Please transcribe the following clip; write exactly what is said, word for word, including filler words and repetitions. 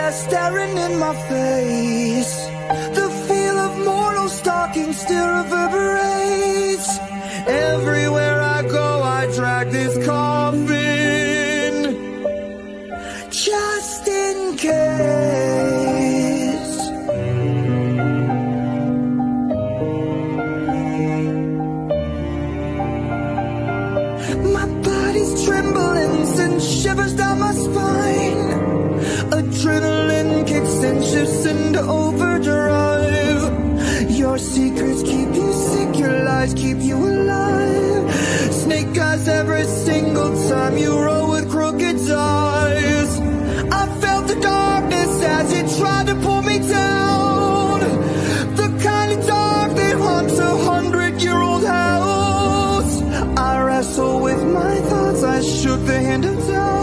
there staring in my face. The feel of mortal stalking still reverberates. Everywhere I go, I drag this coffin, just in case. My body's trembling, sends shivers down my spine. Adrenaline kicks and shifts into overdrive. Your secrets keep you sick, your lies keep you alive. Snake eyes every single time you roll with crooked eyes. I felt the darkness as it tried to pull me down. The kind of dark that haunts a hundred-year-old house. I wrestle with my thoughts, I shook the hand of time.